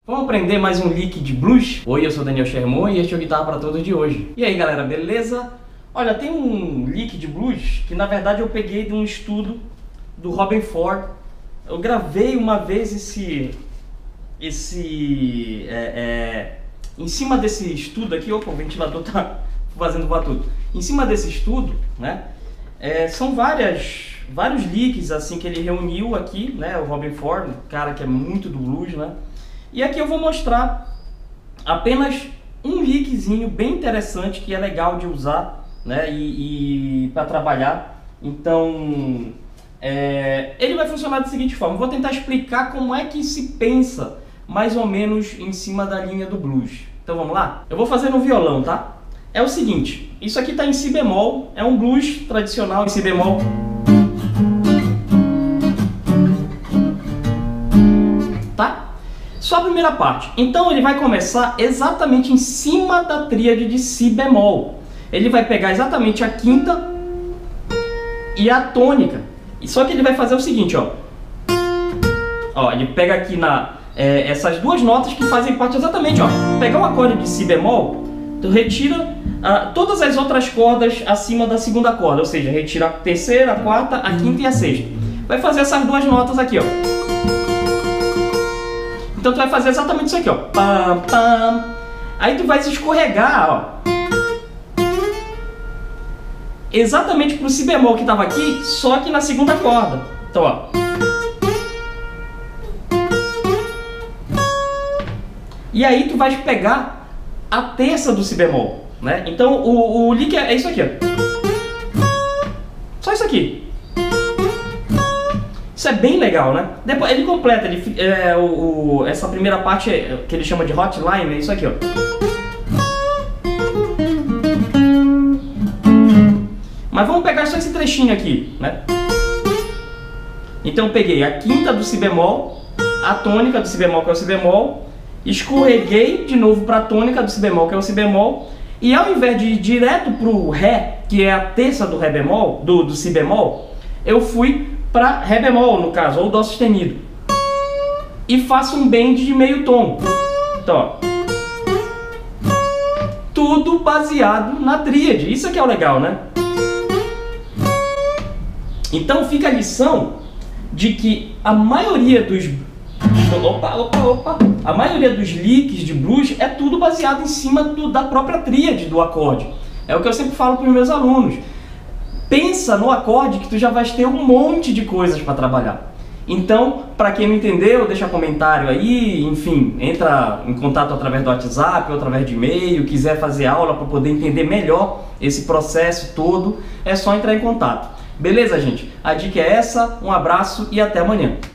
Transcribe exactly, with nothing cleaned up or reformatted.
Vamos aprender mais um lick de blues? Oi, eu sou Daniel Sherman e este é o Guitarra para Todos de hoje. E aí galera, beleza? Olha, tem um lick de blues que na verdade eu peguei de um estudo do Robben Ford. Eu gravei uma vez esse... esse... É, é, em cima desse estudo aqui, opa, o ventilador tá fazendo batuto. Em cima desse estudo, né? É, são várias... vários licks assim que ele reuniu aqui, né? O Robben Ford, um cara que é muito do blues, né? E aqui eu vou mostrar apenas um lickzinho bem interessante que é legal de usar, né? E, e para trabalhar. Então, é, ele vai funcionar da seguinte forma. Eu vou tentar explicar como é que se pensa mais ou menos em cima da linha do blues. Então vamos lá? Eu vou fazer no violão, tá? É o seguinte, isso aqui está em si bemol, é um blues tradicional em si bemol. Tá? Só a primeira parte. Então ele vai começar exatamente em cima da tríade de si bemol. Ele vai pegar exatamente a quinta e a tônica. Só que ele vai fazer o seguinte, ó. Ó, ele pega aqui na é, essas duas notas que fazem parte exatamente, ó. Pegar um acorde de si bemol, tu retira ah, todas as outras cordas acima da segunda corda, ou seja, retira a terceira, a quarta, a quinta e a sexta. Vai fazer essas duas notas aqui, ó. Então tu vai fazer exatamente isso aqui, ó. Pam, pam. Aí tu vai se escorregar, ó. Exatamente pro si bemol que estava aqui, só que na segunda corda. Então, ó. E aí tu vai pegar a terça do si bemol, né? Então o, o lick é isso aqui, ó. Só isso aqui. Isso é bem legal, né? Depois ele completa, ele, é, o, o, essa primeira parte que ele chama de hotline, é isso aqui, ó. Mas vamos pegar só esse trechinho aqui, né? Então eu peguei a quinta do si bemol, a tônica do si bemol, que é o si bemol, escorreguei de novo para a tônica do si bemol, que é o si bemol, e ao invés de ir direto pro ré, que é a terça do ré bemol, do, do si bemol, eu fui para ré bemol, no caso, ou dó sustenido. E faço um bend de meio tom. Então, ó. Tudo baseado na tríade. Isso aqui é o legal, né? Então fica a lição de que a maioria dos... Opa, opa, opa! A maioria dos licks de blues é tudo baseado em cima do, da própria tríade do acorde. É o que eu sempre falo para os meus alunos. Pensa no acorde que tu já vai ter um monte de coisas para trabalhar. Então, para quem não entendeu, deixa comentário aí, enfim, entra em contato através do WhatsApp ou através de e-mail, quiser fazer aula para poder entender melhor esse processo todo, é só entrar em contato. Beleza, gente? A dica é essa, um abraço e até amanhã.